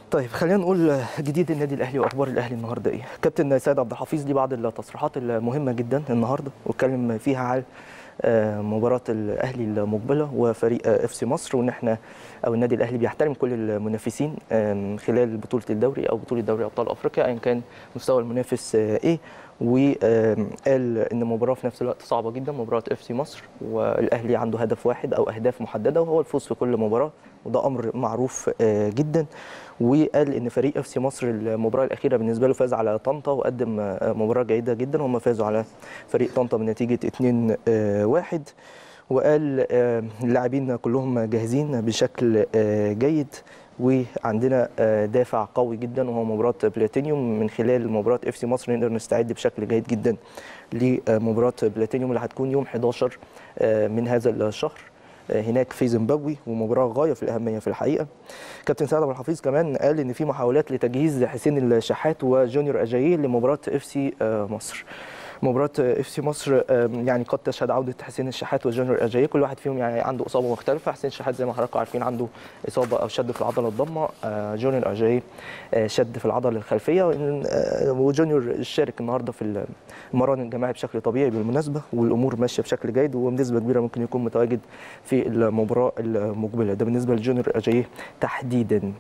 طيب خلينا نقول جديد النادي الاهلي واخبار الاهلي النهارده ايه. كابتن سيد عبد الحفيظ ليه بعض التصريحات المهمه جدا النهارده، واتكلم فيها على مباراه الاهلي المقبله وفريق اف سي مصر، وان احنا او النادي الاهلي بيحترم كل المنافسين خلال بطوله الدوري او بطوله دوري ابطال افريقيا ايا كان مستوى المنافس ايه. وقال ان المباراه في نفس الوقت صعبه جدا، مباراه اف سي مصر، والاهلي عنده هدف واحد او اهداف محدده وهو الفوز في كل مباراه، وده امر معروف جدا. وقال ان فريق اف سي مصر المباراه الاخيره بالنسبه له فاز على طنطا وقدم مباراه جيده جدا، وهم فازوا على فريق طنطا بنتيجه 2-1. وقال اللاعبين كلهم جاهزين بشكل جيد، وعندنا دافع قوي جدا وهو مباراه بلاتينيوم. من خلال مباراه اف سي مصر نقدر نستعد بشكل جيد جدا لمباراه بلاتينيوم اللي هتكون يوم 11 من هذا الشهر هناك في زيمبابوي، ومباراه غايه في الاهميه في الحقيقه. كابتن سيد عبد الحفيظ كمان قال ان في محاولات لتجهيز حسين الشحات وجونيور اجاييه لمباراه اف سي مصر. مباراه اف سي مصر يعني قد تشهد عوده حسين الشحات وجونيور اجاييه، كل واحد فيهم يعني عنده اصابه مختلفه. حسين الشحات زي ما حضراتكم عارفين عنده اصابه او شد في العضله الضمه، جونيور اجاييه شد في العضله الخلفيه. وجونيور شارك النهارده في المران الجماعي بشكل طبيعي بالمناسبه، والامور ماشيه بشكل جيد، وبنسبه كبيره ممكن يكون متواجد في المباراه المقبله. ده بالنسبه لجونيور اجاييه تحديدا.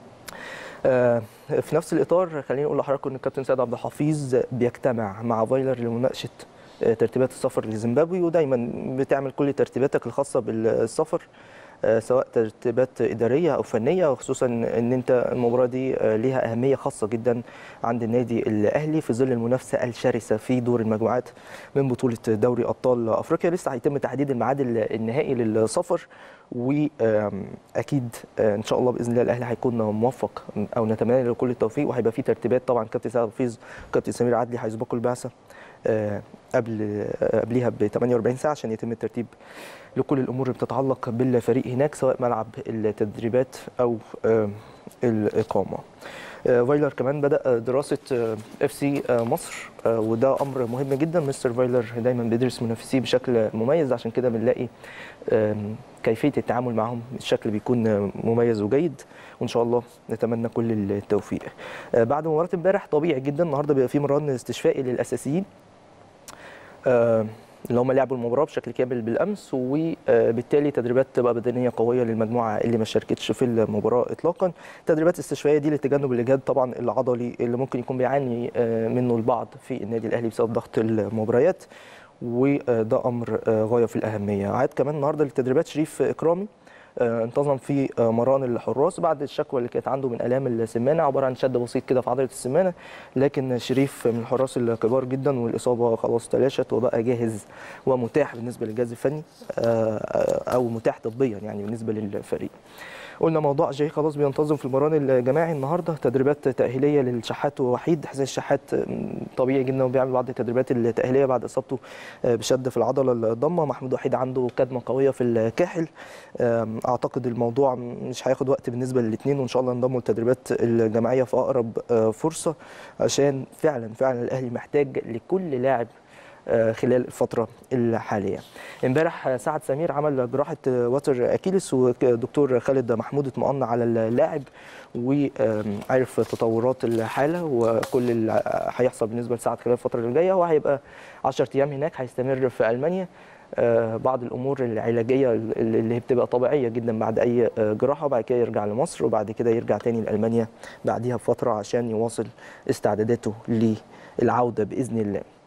في نفس الاطار خليني اقول لحضراتكم ان الكابتن سيد عبد الحفيظ بيجتمع مع فايلر لمناقشه ترتيبات السفر لزيمبابوي، ودايما بتعمل كل ترتيباتك الخاصه بالسفر سواء ترتيبات اداريه او فنيه، وخصوصا ان انت المباراه دي ليها اهميه خاصه جدا عند النادي الاهلي في ظل المنافسه الشرسه في دور المجموعات من بطوله دوري ابطال افريقيا. لسه هيتم تحديد الميعاد النهائي للسفر، واكيد ان شاء الله باذن الله الاهلي هيكون موفق، او نتمنى له كل التوفيق. وهيبقى في ترتيبات طبعا كابتن سيد حفيظ وكابتن سمير عدلي هيسبقوا البعثه قبليها ب 48 ساعه عشان يتم الترتيب لكل الامور اللي بتتعلق بالفريق هناك، سواء ملعب التدريبات او الاقامه. فايلر كمان بدأ دراسة اف سي مصر، وده أمر مهم جدا. مستر فايلر دايما بيدرس منافسيه بشكل مميز، عشان كده بنلاقي كيفية التعامل معهم الشكل بيكون مميز وجيد، وإن شاء الله نتمنى كل التوفيق. بعد مباراة امبارح طبيعي جدا النهارده بيبقى في مران استشفائي للأساسيين اللي هم لعبوا المباراه بشكل كامل بالامس، وبالتالي تدريبات تبقى بدنيه قويه للمجموعه اللي ما شاركتش في المباراه اطلاقا. تدريبات استشفائيه دي لتجنب الاجهاد طبعا العضلي اللي ممكن يكون بيعاني منه البعض في النادي الاهلي بسبب ضغط المباريات، وده امر غايه في الاهميه. عاد كمان النهارده للتدريبات شريف اكرامي، انتظم في مران الحراس بعد الشكوى اللي كانت عنده من الام السمانه، عباره عن شد بسيط كده في عضله السمانه، لكن شريف من الحراس الكبار جدا والاصابه خلاص تلاشت وبقى جاهز ومتاح بالنسبه للجهاز الفني، او متاح طبيا يعني بالنسبه للفريق. قلنا موضوع جاي خلاص بينتظم في المران الجماعي النهارده، تدريبات تاهيليه للشحات ووحيد. حسين الشحات طبيعي جدا وبيعمل بعض التدريبات التاهيليه بعد اصابته بشد في العضله الضمه. محمود وحيد عنده كدمه قويه في الكاحل، اعتقد الموضوع مش هياخد وقت بالنسبه للاثنين، وان شاء الله ينضموا للتدريبات الجماعيه في اقرب فرصه، عشان فعلا الاهلي محتاج لكل لاعب خلال الفترة الحالية. امبارح سعد سمير عمل جراحة وتر أكيلس، ودكتور خالد محمود اطمأن على اللاعب وعرف تطورات الحالة وكل اللي هيحصل بالنسبة لسعد خلال الفترة اللي جاية. وهيبقى 10 أيام هناك، هيستمر في ألمانيا. بعض الامور العلاجيه اللي بتبقى طبيعيه جدا بعد اي جراحه، وبعد كده يرجع لمصر، وبعد كده يرجع تاني لالمانيا بعديها بفتره عشان يواصل استعداداته للعوده باذن الله.